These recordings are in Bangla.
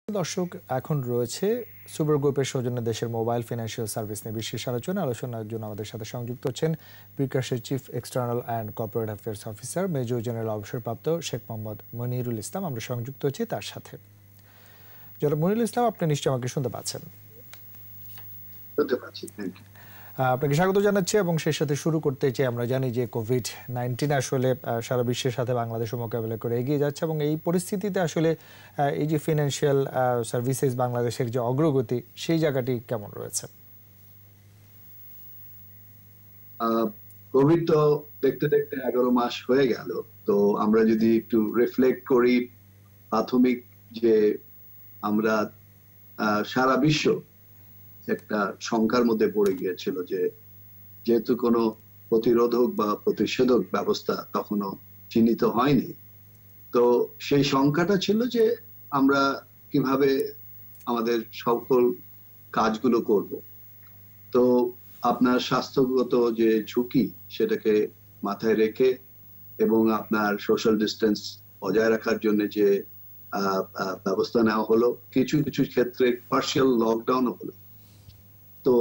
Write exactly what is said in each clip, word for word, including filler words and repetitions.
দর্শক এখন রয়েছে সুপার গ্রুপের সৌজন্যে দেশের মোবাইল ফিনান্সিয়াল সার্ভিস নিয়ে বিশেষ আলোচনা আলোচনার জন্য আমাদের সাথে সংযুক্ত হচ্ছেন বিকাশের chief external and corporate affairs officer major general অবসরপ্রাপ্ত শেখ মোহাম্মদ মনিরুল ইসলাম। আমরা সংযুক্ত হচ্ছি তার সাথে। জনাব মনিরুল ইসলাম, আপনি নিশ্চয়ই আমাকে শুনতে পাচ্ছেন? শুনতে পাচ্ছি, থ্যাংক ইউ। আপনাকে স্বাগত জানাচ্ছি এবং সেই সাথে শুরু করতে চাই, আমরা জানি যে কোভিড নাইন্টিন আসলে সারা বিশ্বের সাথে বাংলাদেশও মোকাবেলা করে এগিয়ে যাচ্ছে এবং এই পরিস্থিতিতে আসলে এই যে ফিনান্সিয়াল সার্ভিসেস বাংলাদেশের যে অগ্রগতি সেই জায়গাটি কেমন রয়েছে? কোভিড তো দেখতে দেখতে এগারো মাস হয়ে গেল। তো আমরা যদি একটু রিফ্লেক্ট করি, প্রাথমিক যে আমরা সারা বিশ্ব একটা শঙ্কার মধ্যে পড়ে গিয়েছিল যে যেহেতু কোনো প্রতিরোধক বা প্রতিষেধক ব্যবস্থা তখনও চিহ্নিত হয়নি, তো সেই শঙ্কাটা ছিল যে আমরা কিভাবে আমাদের সকল কাজগুলো করব। তো আপনার স্বাস্থ্যগত যে ঝুঁকি সেটাকে মাথায় রেখে এবং আপনার সোশ্যাল ডিস্টেন্স বজায় রাখার জন্য যে ব্যবস্থা নেওয়া হলো, কিছু কিছু ক্ষেত্রে পার্শিয়াল লকডাউনও হলো। তো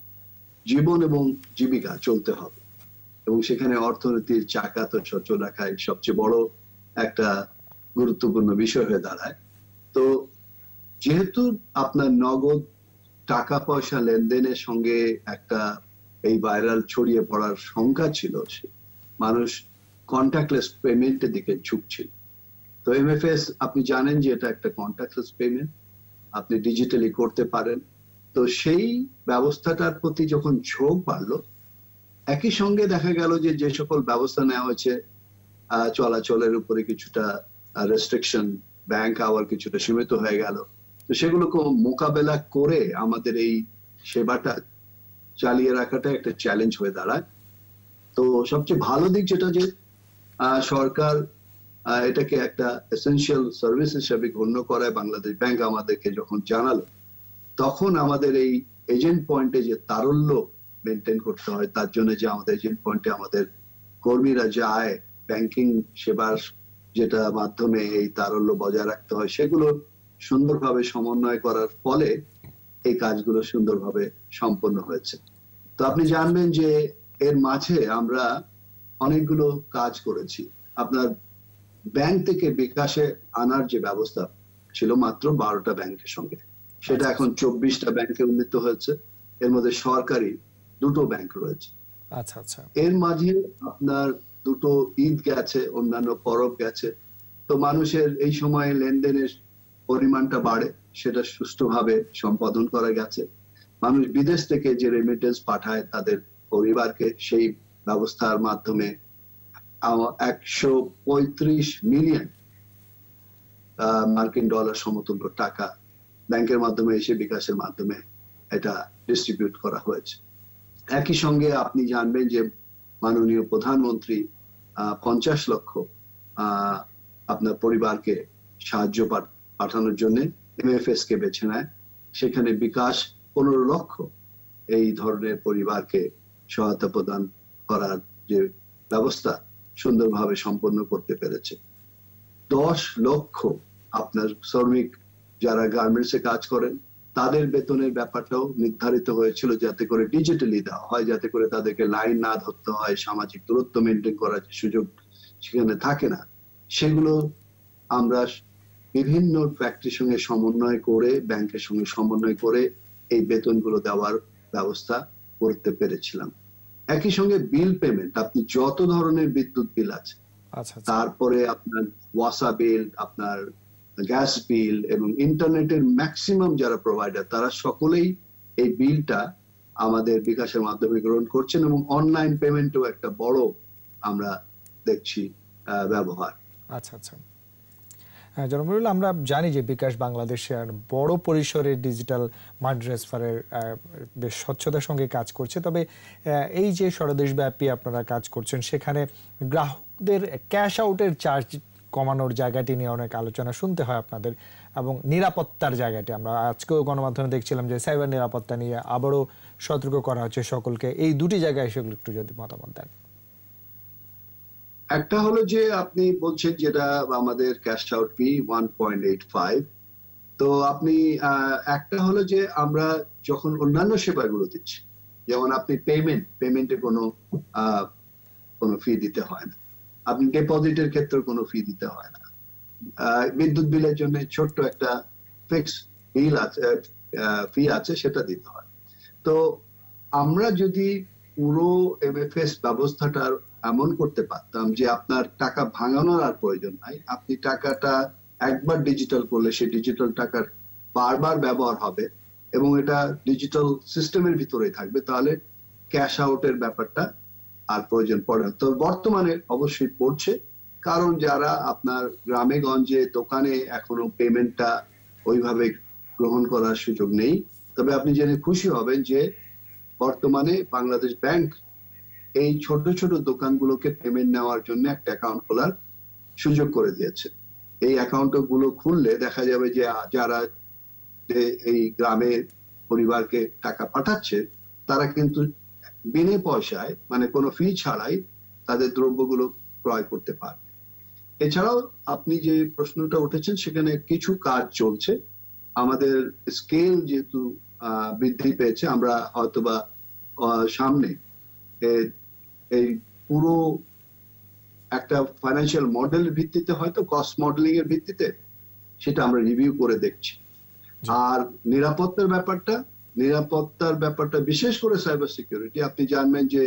জীবন এবং জীবিকা চলতে হবে এবং সেখানে অর্থনীতির চাকা তো সচল রাখাই সবচেয়ে বড় একটা গুরুত্বপূর্ণ বিষয় হয়ে দাঁড়ায়। তো যেহেতু আপনার নগদ টাকা পয়সা লেনদেনের সঙ্গে একটা এই ভাইরাল ছড়িয়ে পড়ার শঙ্কা ছিল, মানুষ কন্ট্যাক্টলেস পেমেন্টের দিকে ঝুঁকছিল। তো এমএফএস আপনি জানেন যে এটা একটা কন্ট্যাক্টলেস পেমেন্ট, আপনি ডিজিটালি করতে পারেন। তো সেই ব্যবস্থাটার প্রতি যখন ঝোঁক বাড়লো, একই সঙ্গে দেখা গেল যে যে সকল ব্যবস্থা নেওয়া হয়েছে চলাচলের উপরে কিছুটা রেস্ট্রিকশন, ব্যাংক আওয়ার কিছুটা সীমিত হয়ে গেল। তো সেগুলোকে মোকাবেলা করে আমাদের এই সেবাটা চালিয়ে রাখাটা একটা চ্যালেঞ্জ হয়ে দাঁড়ায়। তো সবচেয়ে ভালো দিক যেটা যে সরকার এটাকে একটা এসেনশিয়াল সার্ভিস হিসেবে গণ্য করায় বাংলাদেশ ব্যাংক আমাদেরকে যখন জানালো, তখন আমাদের এই এজেন্ট পয়েন্টে যে তারল্য মেনটেন করতে হয়, তার জন্য যে আমাদের এজেন্ট পয়েন্টে আমাদের কর্মীরা যায় ব্যাংকিং সেবার যেটা মাধ্যমে এই তারল্য বজায় রাখতে হয়, সেগুলো সুন্দরভাবে সমন্বয় করার ফলে এই কাজগুলো সুন্দরভাবে সম্পন্ন হয়েছে। তো আপনি জানবেন যে এর মাঝে আমরা অনেকগুলো কাজ করেছি। আপনার ব্যাংক থেকে বিকাশে আনার যে ব্যবস্থা ছিল মাত্র বারোটা ব্যাংকের সঙ্গে, সেটা এখন চব্বিশটা ব্যাংকে উন্নীত হয়েছে। এর মধ্যে সরকারি দুটো ব্যাংক রয়েছে। আচ্ছা আচ্ছা। এর মাঝে আপনার দুটো ঈদ গেছে, অন্যান্য পরব গেছে। তো মানুষের এই সময়ে লেনদেনের পরিমাণটা বাড়ে, সেটা সুষ্ঠুভাবে সম্পাদন করা গেছে। মানুষ বিদেশ থেকে যে রেমিটেন্স পাঠায় তাদের পরিবারকে, সেই ব্যবস্থার মাধ্যমে একশো পঁয়ত্রিশ মিলিয়ন মার্কিন ডলার সমতুল্য টাকা ব্যাংকের মাধ্যমে এসে বিকাশের মাধ্যমে এটা ডিস্ট্রিবিউট করা হয়েছে। একই সঙ্গে আপনি জানবেন যে মাননীয় প্রধানমন্ত্রী পঞ্চাশ লক্ষ আপনার পরিবারকে সাহায্য পাঠানোর জন্য এমএফএস কে বেছে নেয়। সেখানে বিকাশ পনেরো লক্ষ এই ধরনের পরিবারকে সহায়তা প্রদান করার যে ব্যবস্থা সুন্দরভাবে সম্পন্ন করতে পেরেছে। দশ লক্ষ আপনার শ্রমিক যারা গার্মেন্টসে কাজ করেন তাদের বেতনের ব্যাপারটাও নির্ধারিত হয়েছিল যাতে করে ডিজিটালি দেওয়া হয়, যাতে করে তাদেরকে লাইন না ধরতে হয়, সামাজিক দূরত্ব মেনটেন করার যে সুযোগ সেখানে থাকে না, সেগুলো আমরা বিভিন্ন ফ্যাক্টরির সঙ্গে সমন্বয় করে, ব্যাংকের সঙ্গে সমন্বয় করে এই বেতনগুলো দেওয়ার ব্যবস্থা করতে পেরেছিলাম। একই সঙ্গে বিল পেমেন্ট, আপনি যত ধরনের বিদ্যুৎ বিল আছে, তারপরে আপনার ওয়াসা বিল, আপনার গ্যাস বিল এবং ইন্টারনেটের ম্যাক্সিমাম যারা প্রোভাইডার তারা সকলেই এই বিলটা আমাদের বিকাশের মাধ্যমে গ্রহণ করছেন এবং অনলাইন পেমেন্টও একটা বড় আমরা দেখছি ব্যবহার। আচ্ছা আচ্ছা। জনাব মনিরুল, আমরা জানি যে বিকাশ বাংলাদেশের বড় পরিসরের ডিজিটাল মানি ট্রান্সফারের বেশ স্বচ্ছতার সঙ্গে কাজ করছে। তবে এই যে সরদেশব্যাপী আপনারা কাজ করছেন, সেখানে গ্রাহকদের ক্যাশ আউটের চার্জ কমানোর জায়গাটি নিয়ে অনেক আলোচনা শুনতে হয় আপনাদের, এবং নিরাপত্তার জায়গাটি আমরা আজকেও গণমাধ্যমে দেখছিলাম যে সাইবার নিরাপত্তা নিয়ে আবারও সতর্ক করা হচ্ছে সকলকে। এই দুটি জায়গায় সেগুলো একটু যদি মতামত দেন। একটা হলো যে আপনি বলছেন যেটা আমাদের cash out fee one point eight five, তো আপনি একটা হলো যে আমরা যখন অন্যান্য সেবাগুলো দিচ্ছি, যেমন আপনি পেমেন্ট পেমেন্টে কোনো কোনো ফি দিতে হয় না, আপনি ডিপোজিটের ক্ষেত্রে কোনো ফি দিতে হয় না, বিদ্যুৎ বিলের জন্য ছোট্ট একটা ফিক্স বিল আছে, ফি আছে, সেটা দিতে হয়। তো আমরা যদি পুরো এমএফএস ব্যবস্থাটা এমন করতে পারতাম যে আপনার টাকা ভাঙানোর আর প্রয়োজন নাই, আপনি টাকাটা একবার ডিজিটাল করলে সেই ডিজিটাল টাকার বারবার ব্যবহার হবে এবং এটা ডিজিটাল সিস্টেমের ভিতরে থাকবে, তাহলে ক্যাশ আউটের ব্যাপারটা আর প্রয়োজন পড়ে না। তো বর্তমানে অবশ্যই পড়ছে, কারণ যারা আপনার গ্রামে গঞ্জে দোকানে এখনো পেমেন্টটা ওইভাবে গ্রহণ করার সুযোগ নেই। তবে আপনি জেনে খুশি হবেন যে বর্তমানে বাংলাদেশ ব্যাংক এই ছোট ছোট দোকানগুলোকে পেমেন্ট নেওয়ার জন্য একটা অ্যাকাউন্ট খোলার সুযোগ করে দিয়েছে। এই অ্যাকাউন্ট গুলো খুললে দেখা যাবে যে যারা এই গ্রামের পরিবারকে টাকা পাঠাচ্ছে তারা কিন্তু বিনা পয়সায়, মানে কোনো ফি ছাড়াই তাদের দ্রব্যগুলো ক্রয় করতে পারবে। এছাড়াও আপনি যে প্রশ্নটা উঠেছেন সেখানে কিছু কাজ চলছে, আমাদের স্কেল যেহেতু বৃদ্ধি পেয়েছে, আমরা হয়তোবা সামনে এই পুরো একটা ফাইন্যান্সিয়াল মডেল ভিত্তিতে, হয়তো কস্ট মডেলিং এর ভিত্তিতে সেটা আমরা রিভিউ করে দেখছি। আর নিরাপত্তার ব্যাপারটা নিরাপত্তার ব্যাপারটা বিশেষ করে সাইবার সিকিউরিটি, আপনি জানবেন যে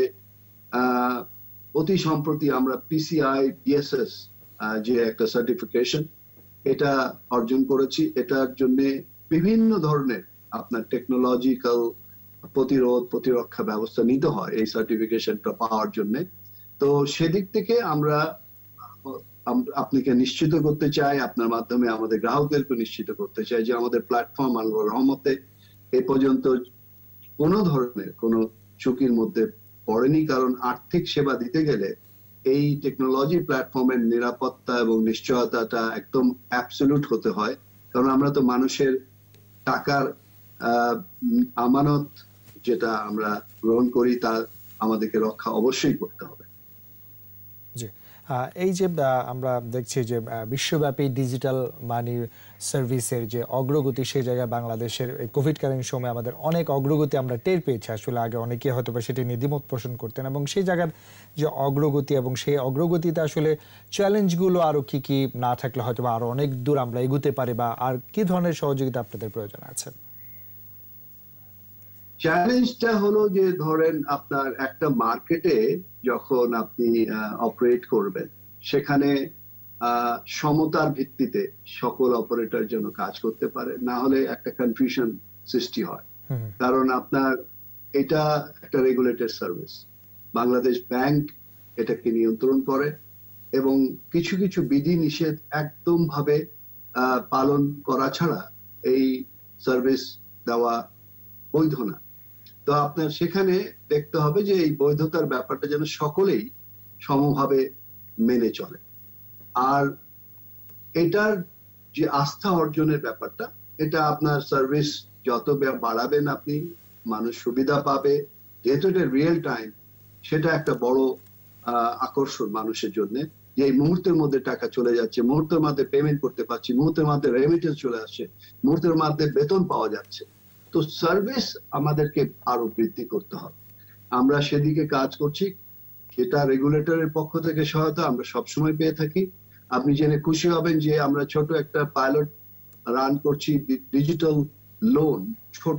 অতি সম্প্রতি আমরা পিসিআই ডিএসএস যে একটা সার্টিফিকেশন এটা অর্জন করেছি। এটার জন্য বিভিন্ন ধরনের আপনার টেকনোলজিক্যাল প্রতিরোধ প্রতিরক্ষা ব্যবস্থা নিতে হয় এই সার্টিফিকেশনটা পাওয়ার জন্য। তো সেদিক থেকে আমরা আপনাকে নিশ্চিত করতে চাই, আপনার মাধ্যমে আমাদের গ্রাহকদেরকে নিশ্চিত করতে চাই যে আমাদের প্ল্যাটফর্ম আল্লাহর রহমতে এ পর্যন্ত কোনো ধরনের কোনো ঝুঁকির মধ্যে পড়েনি। কারণ আর্থিক সেবা দিতে গেলে এই টেকনোলজি প্ল্যাটফর্মের নিরাপত্তা এবং নিশ্চয়তাটা একদম অ্যাবসলিউট হতে হয়, কারণ আমরা তো মানুষের টাকার আমানত যেটা আমরা গ্রহণ করি তা আমাদেরকে রক্ষা অবশ্যই করতে হবে। জি, এই যে আমরা দেখছি যে বিশ্বব্যাপী ডিজিটাল মানি সার্ভিসের যে অগ্রগতি, সেই জায়গায় বাংলাদেশের এই কোভিডকালীন সময়ে আমাদের অনেক অগ্রগতি আমরা টের পেয়েছি। আসলে আগে অনেকে হয়তো বা সেটি নিয়ে দ্বিমত পোষণ করতেন, এবং সেই জায়গার যে অগ্রগতি এবং সেই অগ্রগতিতে আসলে চ্যালেঞ্জগুলো আরো কি কি না থাকলে হয়তো বা আরো অনেক দূর আমরা এগোতে পারি, বা আর কি ধরনের সহযোগিতা আপনাদের প্রয়োজন আছে? চ্যালেঞ্জটা হলো যে ধরেন আপনার একটা মার্কেটে যখন আপনি অপারেট করবেন, সেখানে সমতার ভিত্তিতে সকল অপারেটর যেন কাজ করতে পারে, না হলে একটা কনফিউশন সৃষ্টি হয়। কারণ আপনার এটা একটা রেগুলেটেড সার্ভিস, বাংলাদেশ ব্যাংক এটাকে নিয়ন্ত্রণ করে এবং কিছু কিছু বিধি নিষেধ একদম ভাবে পালন করা ছাড়া এই সার্ভিস দেওয়া বৈধ না। তো আপনার সেখানে দেখতে হবে যে এই বৈধতার ব্যাপারটা যেন সকলেই সমভাবে মেনে চলে। আর এটার যে আস্থা অর্জনের ব্যাপারটা, এটা আপনার সার্ভিস যত বাড়াবেন আপনি, মানুষ সুবিধা পাবে, যেহেতু এটা রিয়েল টাইম, সেটা একটা বড় আকর্ষণ মানুষের জন্য, যে এই মুহূর্তের মধ্যে টাকা চলে যাচ্ছে, মুহূর্তের মধ্যে পেমেন্ট করতে পারছি, মুহূর্তের মধ্যে রেমিটেন্স চলে আসছে, মুহূর্তের মধ্যে বেতন পাওয়া যাচ্ছে। তো সার্ভিস আমাদেরকে আরো বৃদ্ধি করতে হবে, আমরা সেদিকে কাজ করছি। সেটা রেগুলেটরের পক্ষ থেকে সহায়তা আমরা সবসময় পেয়ে থাকি। আপনি জেনে খুশি হবেন যে আমরা ছোট একটা পাইলট রান করছি, ডিজিটাল লোন, ছোট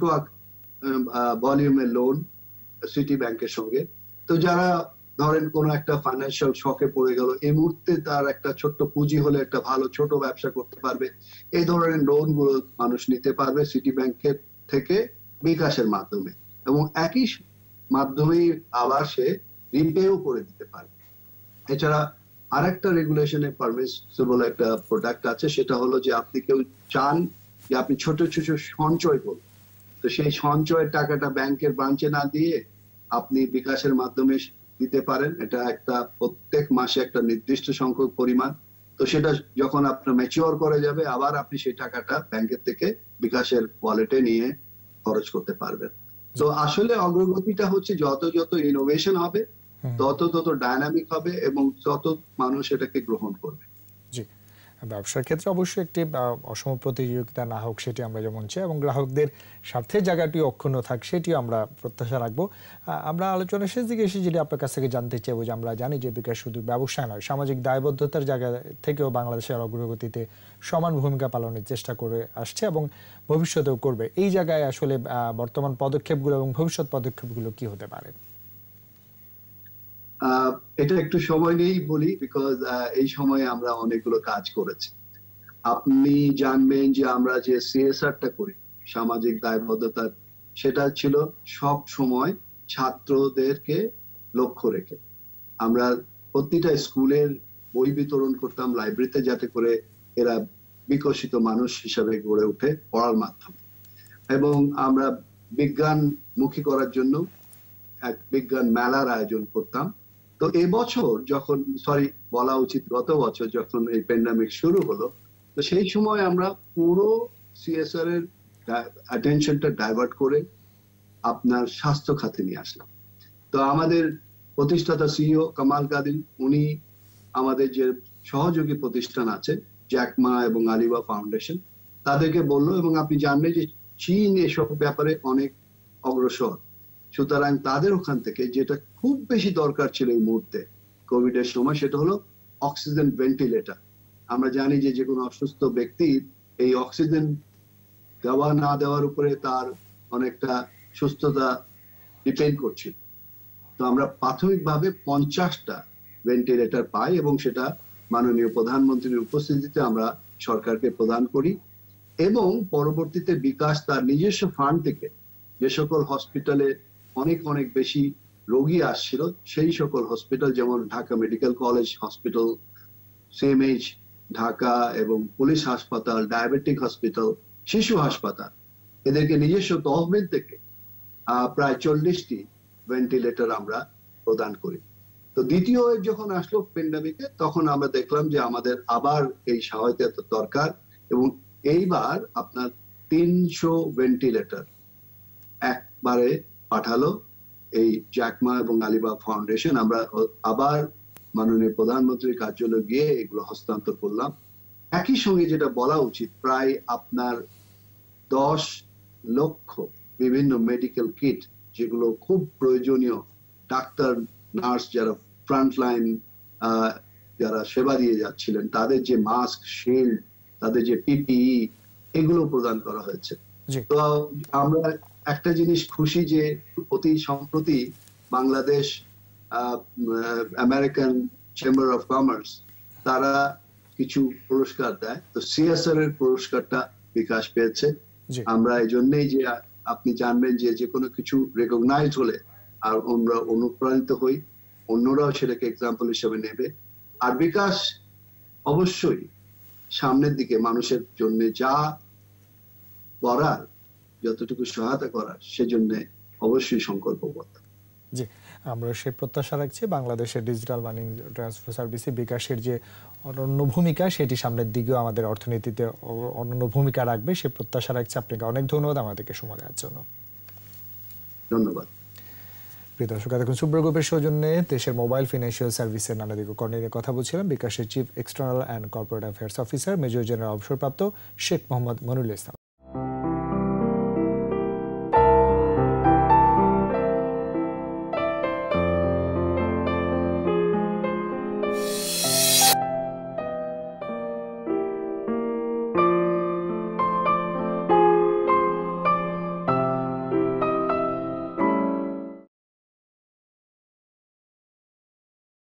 ভলিউমের লোন সিটি ব্যাংকের সঙ্গে। তো যারা ধরেন কোনো একটা ফাইন্যান্সিয়াল শকে পড়ে গেল, এই মুহূর্তে তার একটা ছোট্ট পুঁজি হলে একটা ভালো ছোট ব্যবসা করতে পারবে, এই ধরনের লোন গুলো মানুষ নিতে পারবে সিটি ব্যাংকের থেকে বিকাশের মাধ্যমে, এবং একই মাধ্যমে আবার সে রিপেও করে দিতে পারবে। এছাড়া আরেকটা রেগুলেশনে পারমিসিবল একটা প্রোডাক্ট আছে, সেটা হলো যে আপনি কেউ চান যে আপনি ছোট ছোট সঞ্চয় করুন, তো সেই সঞ্চয়ের টাকাটা ব্যাংকের ব্রাঞ্চে না দিয়ে আপনি বিকাশের মাধ্যমে দিতে পারেন। এটা একটা প্রত্যেক মাসে একটা নির্দিষ্ট সংখ্যক পরিমাণ, তো সেটা যখন আপনার ম্যাচিওর করে যাবে আবার আপনি সেই টাকাটা ব্যাংকের থেকে বিকাশের ওয়ালেটে নিয়ে খরচ করতে পারবেন। তো আসলে অগ্রগতিটা হচ্ছে যত যত ইনোভেশন হবে তত তত ডায়নামিক হবে এবং তত মানুষ এটাকে গ্রহণ করবে। জি, ব্যবসার ক্ষেত্রে অবশ্যই একটি অসম প্রতিযোগিতা না হোক সেটি আমরা যেমন চাই, এবং গ্রাহকদের স্বার্থের জায়গাটি অক্ষুণ্ণ থাক সেটিও আমরা প্রত্যাশা রাখবো। আমরা আলোচনার শেষ দিকে এসে যেটি আপনার কাছ থেকে জানতে চাইবো যে আমরা জানি যে বিকাশ শুধু ব্যবসা নয়, সামাজিক দায়বদ্ধতার জায়গা থেকেও বাংলাদেশের অগ্রগতিতে সমান ভূমিকা পালনের চেষ্টা করে আসছে এবং ভবিষ্যতেও করবে। এই জায়গায় আসলে বর্তমান পদক্ষেপগুলো এবং ভবিষ্যৎ পদক্ষেপগুলো কি হতে পারে? এটা একটু সময় নিয়েই বলি, বিকজ এই সময়ে আমরা অনেকগুলো কাজ করেছি। আপনি জানবেন যে আমরা যে সিএসআরটা করি, সামাজিক দায়বদ্ধতার, সেটা ছিল সব সময় ছাত্রদেরকে লক্ষ্য রেখে। আমরা প্রতিটা স্কুলের বই বিতরণ করতাম লাইব্রেরিতে, যাতে করে এরা বিকশিত মানুষ হিসাবে গড়ে ওঠে পড়ার মাধ্যমে। এবং আমরা বিজ্ঞানমুখী করার জন্য এক বিজ্ঞান মেলার আয়োজন করতাম। তো এবছর যখন, সরি বলা উচিত গত বছর যখন এই প্যান্ডামিক শুরু হলো, তো সেই সময় আমরা পুরো সিএসআর এর অ্যাটেনশনটা ডাইভার্ট করে আপনার স্বাস্থ্য খাতে নিয়ে আসলাম। তো আমাদের প্রতিষ্ঠাতা সিইও কামাল কাদির, উনি আমাদের যে সহযোগী প্রতিষ্ঠান আছে জ্যাকমা এবং আলিবা ফাউন্ডেশন, তাদেরকে বললো, এবং আপনি জানবেন যে চীন এসব ব্যাপারে অনেক অগ্রসর, সুতরাং তাদের ওখান থেকে যেটা খুব বেশি দরকার ছিল এই মুহূর্তে কোভিড এর সময়, সেটা হলো অক্সিজেন ভেন্টিলেটর। আমরা জানি যে যে কোনো অসুস্থ ব্যক্তির এই অক্সিজেন দেওয়া না দেওয়ার উপরে তার অনেকটা সুস্থতা ডিপেন্ড করছিল। তো আমরা প্রাথমিকভাবে পঞ্চাশটা ভেন্টিলেটর পাই, এবং সেটা মাননীয় প্রধানমন্ত্রীর উপস্থিতিতে আমরা সরকারকে প্রদান করি। এবং পরবর্তীতে বিকাশ তার নিজস্ব ফান্ড থেকে যে সকল হসপিটালে অনেক অনেক বেশি রোগী আসছিল, সেই সকল হসপিটাল, যেমন Dhaka medical college hospital, CMH Dhaka, এবং পুলিশ হাসপাতাল, ডায়াবেটিক হসপিটাল, শিশু হাসপাতাল, এদেরকে নিজস্ব তহবিল থেকে প্রায় চল্লিশটি ভেন্টিলেটর আমরা প্রদান করি। তো দ্বিতীয় ওয়েভ যখন আসলো প্যান্ডামিকে, তখন আমরা দেখলাম যে আমাদের আবার এই সহায়তা দরকার, এবং এইবার আপনার তিনশো ভেন্টিলেটর একবারে পাঠালো এই জ্যাকমা এবং আলিবা ফাউন্ডেশন। আমরা আবার মাননীয় প্রধানমন্ত্রীর কার্যালয়ে গিয়ে এগুলো হস্তান্তর করলাম। একই সঙ্গে যেটা বলা উচিত, প্রায় আপনার দশ লক্ষ বিভিন্ন মেডিকেল কিট, যেগুলো খুব প্রয়োজনীয়, ডাক্তার নার্স যারা ফ্রন্টলাইন যারা সেবা দিয়ে যাচ্ছিলেন, তাদের যে মাস্ক, শিল্ড, তাদের যে পিপিই, এগুলো প্রদান করা হয়েছে। তো আমরা একটা জিনিস খুশি যে অতি সম্প্রতি Bangladesh American chamber of commerce তারা কিছু পুরস্কার দেয়। তো সিএসআর এর পুরস্কারটা বিকাশ পেয়েছে। আমরা এই জন্যই যে আপনি জানবেন যে যে কোনো কিছু রেকগনাইজ হলে আর আমরা অনুপ্রাণিত হই, অন্যরাও সেটাকে এক্সাম্পল হিসেবে নেবে। আর বিকাশ অবশ্যই সামনের দিকে মানুষের জন্য যা করার, যতটুকু সহায়তা করার, সেজন্য অবশ্যই সংকল্পবদ্ধ। জি, আমরা সেই প্রত্যাশা রাখছি বাংলাদেশের ডিজিটাল মানি ট্রান্সফার সার্ভিসে বিকাশের যে অনন্য ভূমিকা, সেটি সামনের দিকেও আমাদের অর্থনীতিতে অনন্য ভূমিকা রাখবে, সে প্রত্যাশা রাখছি। আপনাকে অনেক ধন্যবাদ আমাদেরকে সময় দেওয়ার জন্য। ধন্যবাদ। প্রিয় দর্শক, এতক্ষণ সুব্র গ্রুপের সৌজন্যে দেশের মোবাইল ফিনান্সিয়াল সার্ভিসের নানা দিক নিয়ে কথা বলছিলাম বিকাশের chief external and corporate affairs officer major general অবসরপ্রাপ্ত শেখ মোহাম্মদ মনিরুল ইসলাম।